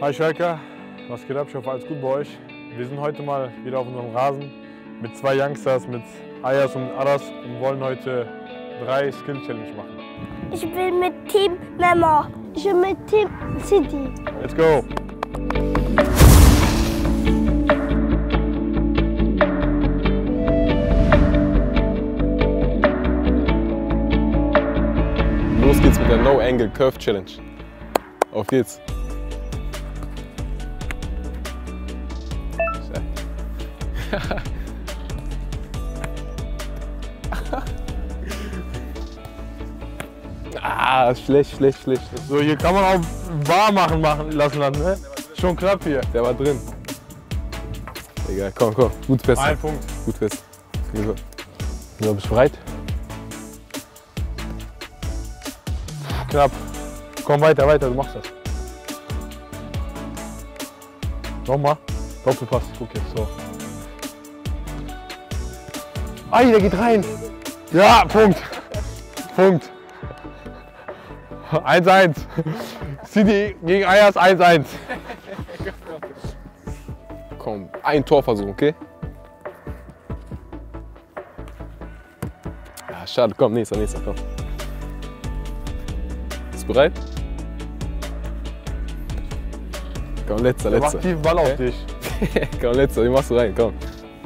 Hi Schalker, was geht ab? Ich hoffe, alles gut bei euch. Wir sind heute mal wieder auf unserem Rasen mit zwei Youngsters, mit Ayas und Aras und wollen heute 3 Skill-Challenge machen. Ich bin mit Team Memo. Ich bin mit Team City. Let's go! Los geht's mit der No-Angle Curve Challenge. Auf geht's! Schlecht. So, hier kann man auch warm machen lassen, ne? Schon knapp hier. Der war drin. Egal, komm. Gut fest. Ein Punkt. Gut fest. So, bist du bereit? Knapp. Komm weiter, du machst das. Nochmal. Doppelpass, guck jetzt so. Ei, der geht rein. Ja, Punkt. 1-1. City gegen Ayas 1-1. Komm, ein Torversuch, okay? Ja, schade, komm, nächster, komm. Bist du bereit? Komm, letzter. Mach tiefen Ball auf dich. Komm, letzter, den machst du rein, komm.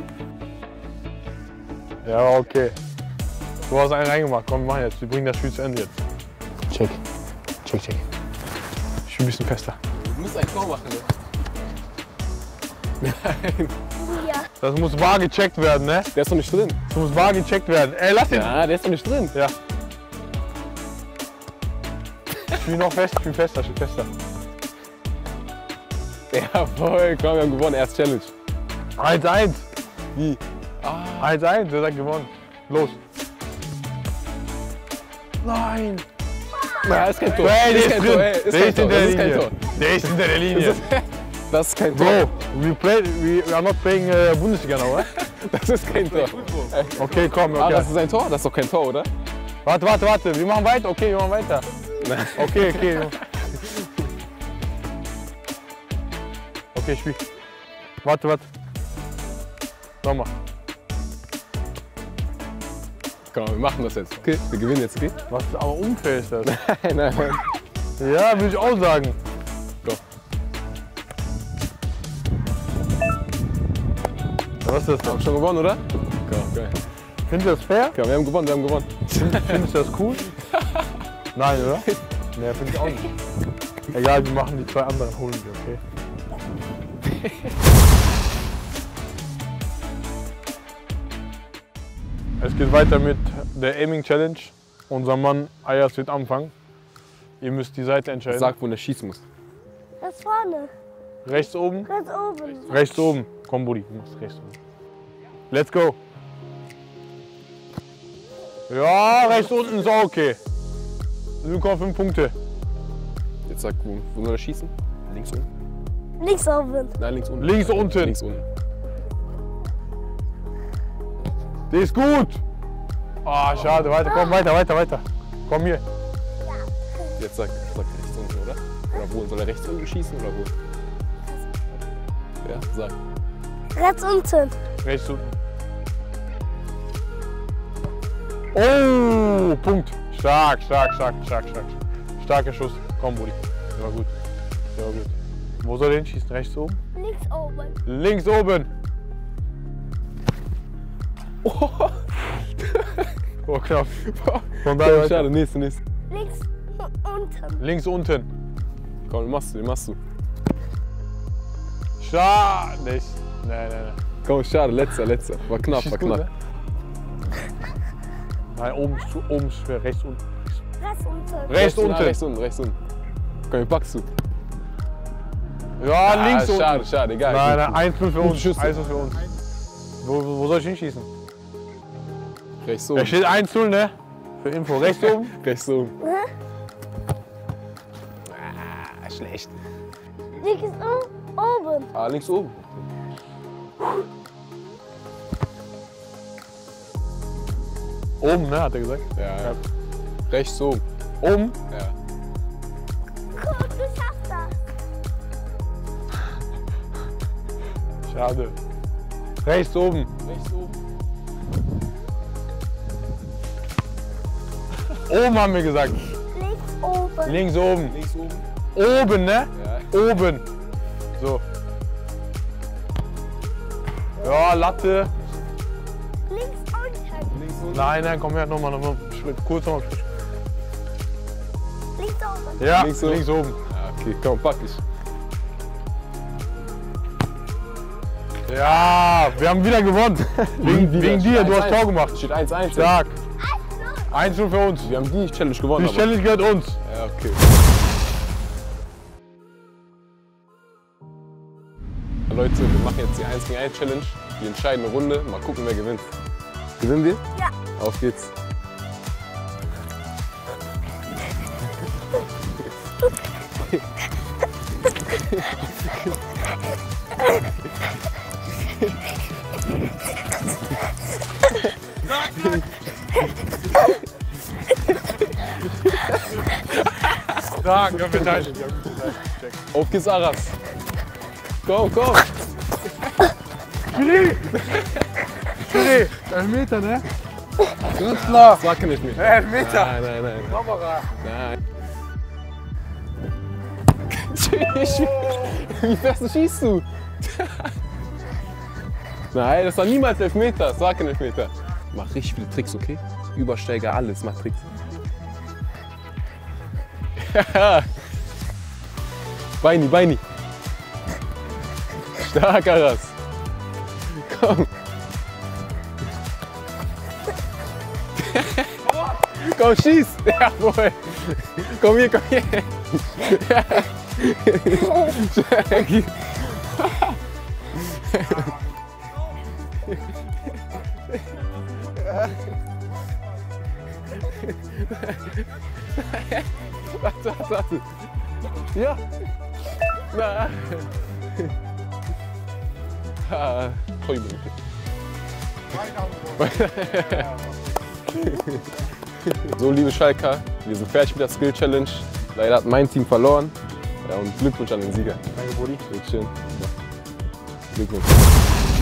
Ja, okay. Du hast einen reingemacht, komm, wir machen jetzt. Wir bringen das Spiel zu Ende jetzt. Check. Ich spiel ein bisschen fester. Du musst ein Tor machen, ne? Nein. Ja. Das muss wahr gecheckt werden, ne? Der ist doch nicht drin. Das muss wahr gecheckt werden. Ey, lass ihn! Ja, der ist doch nicht drin. Ja. Ich spiel noch fest, ich spiel fester. Jawohl, komm, wir haben gewonnen, erst Challenge. 1-1. Wie? 1-1, der hat gewonnen. Los. Nein! Na, ist kein Tor. Hey, der ist kein drin. Tor, ey. Der ist hinter der Das ist kein Linie. Tor. Der ist hinter der Linie. Das ist kein Tor. Bro, we are not playing Bundesliga now, oder? Das ist kein Tor. Okay, komm, Ah, okay. das ist ein Tor? Das ist doch kein Tor, oder? Warte. Wir machen weiter. Okay, wir machen weiter. Nein. Okay. Okay, spiel. Warte. Nochmal. Komm, wir machen das jetzt. Okay, wir gewinnen jetzt, okay? Was aber unfair ist das? Nein. Ja, würde ich auch sagen. Go. Was ist das Haben denn? schon gewonnen, oder? Komm, geil. Findest du das fair? Komm, wir haben gewonnen. Findest du das cool? Nein, oder? Nee, finde ich auch nicht. Egal, wir machen die 2 anderen, holen wir, okay? Es geht weiter mit der Aiming Challenge. Unser Mann Ayas wird anfangen. Ihr müsst die Seite entscheiden. Sag, wo der schießen muss. Das vorne. Rechts oben? Ganz oben. Rechts oben. Komm, Buddy, du machst rechts oben. Let's go. Ja, rechts unten ist auch okay. 7,5 Punkte. Jetzt sag, wo soll er schießen? Links unten? Links oben. Nein, links unten. Links unten. Links unten. Die ist gut. Ah, schade. Weiter. Komm hier. Jetzt sag rechts unten, oder? Oder wo? Soll er rechts unten schießen oder wo? Ja, sag. Rechts unten. Rechts unten. Oh, Punkt. Stark. Starker Schuss. Komm, Buddy. Der war gut. Wo soll er hinschießen? Rechts oben? Links oben. Links oben. Oh, knapp. Von da weiter. Schade, nächste. Links unten. Links unten. Komm, den machst du. Schade. Nein. Komm, schade, letzter. War knapp, Schießt war gut, knapp. ne? Nein, oben ist schwer. Rechts unten. Rechts unten. Rechts unten. Rechts unten. Komm, wie packst du? Ja, links unten. Schade, egal. Nein, 1-0 für uns. Schüsse. 1-0 für uns. Wo soll ich hinschießen? Rechts Da oben. steht 1-0, ne? Für Info. Rechts oben. Rechts oben. Ah, Schlecht. Links oben. Links oben. Oben, ne? Hat er gesagt. Ja. Rechts oben. Oben? Ja. Guck, du schaffst das. Schade. Rechts oben. Rechts oben. Oben haben wir gesagt. Links oben. Links oben. Links oben. Oben, ne? Ja. Oben. So. Ja, Latte. Links unten. Links unten. Nein, nein, komm her, nochmal einen Schritt. Kurz nochmal einen Schritt. Links oben. Ja, Links links oben. oben. Ja, okay, komm, pack ich. Ja, wir haben wieder gewonnen. Wegen dir, du hast Tor gemacht. Steht 1-1. Stark. 1-0 für uns. Wir haben die Challenge gewonnen. Die Challenge gehört uns. Ja, okay. Leute, wir machen jetzt die 1 gegen 1 Challenge, die entscheidende Runde. Mal gucken, wer gewinnt. Gewinnen wir? Ja. Auf geht's. Stark, ja, verteidigt. Auf geht's, Aras. Komm, komm. Schiri, Elfmeter, ne? Künstler. Sag nicht mehr. Elfmeter. Nein, nein, nein. Kamera. Nein. Wie fest schießt du? Nein, das war niemals Elfmeter. Das war kein Elfmeter. Mach richtig viele Tricks, okay? Übersteiger, alles, mach Tricks. Beini, Beini. Stark, Aras. Komm. Komm, schieß. Jawohl. Komm hier, komm hier. Ja. Stark. Warte, warte, warte. Ja. Na. Ah, so, liebe Schalker, wir sind fertig mit der Skill Challenge. Leider hat mein Team verloren. Ja, und Glückwunsch an den Sieger. Danke, Brudi. Bitte schön. Glückwunsch.